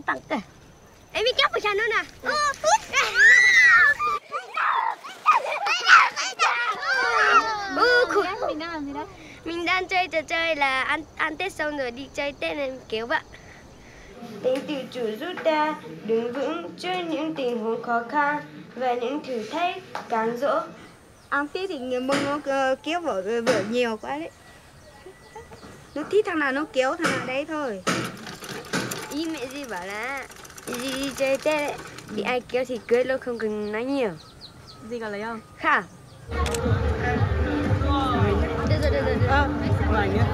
tặng kìa. Em biết kéo phải sao nữa nè. Mình đang làm gì đấy? Mình đang chơi trò chơi là ăn Tết xong rồi đi chơi Tết nên kéo bạn. Tình tự chủ rút ra, đứng vững trước những tình huống khó khăn và những thử thách cám dỗ. Ăn Tết thì người Mông nó kéo vở nhiều quá đấy. Nó thích thằng nào nó kéo thằng nào đấy thôi. Ý mẹ Di bảo là đi chơi Tết đấy, thì ai kéo thì cưới luôn, không cần nói nhiều. Gì còn lấy không? Khả. Được. Ngoài nhé.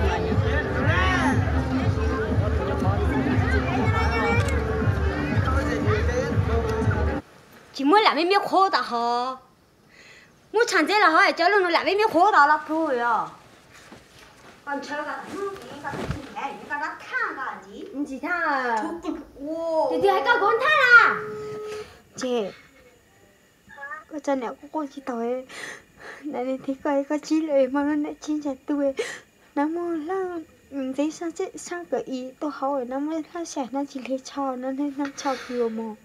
Chỉ muốn làm mấy miếng khô ta hả? Muốn chẳng dễ là hỏi cho luôn nó làm mấy miếng khô ta là thôi à. Còn chơi cái cái nó thang cái gì? Chị thang à? Thì hãy có con thang à? Chị, có chân nào cô chỉ tối này thì coi có chi lời mà nó lại chi chặt tôi nó mua là giấy sao cái ý tôi hỏi nó mới là sẽ nó chỉ lấy cho nó nên nó cho nhiều mà.